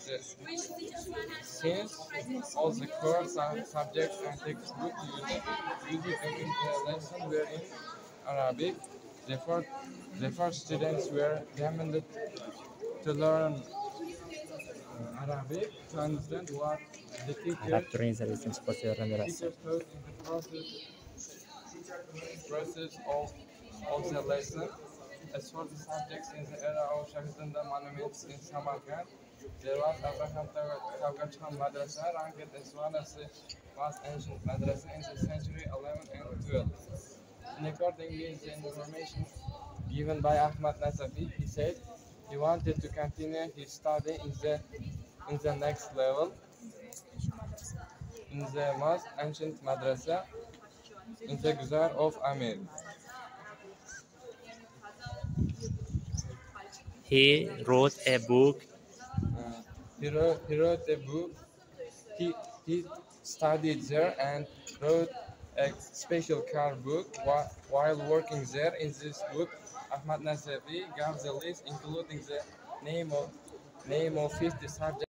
the since all the core subjects and textbook used in the lesson were in Arabic. Therefore, students were demanded to learn Arabic to understand what the Arab turinsa birinchi posta yordam teacher berasiz. taught in the process of the lesson. As for the subjects in the era of Registondan monuments in Samarkand, there was Abraham Tavgachkhan Madrasa, ranked as one of the most ancient madrasa in the century 11 and 12. And according to the information given by Ahmad Nasafi, he said he wanted to continue his study in the next level in the most ancient madrasa in the Guzar of Amir. He wrote a book. He wrote a book. He studied there and wrote a special car book while working there. In this book, Ahmad Nasafi gave the list including the name of 50 subjects.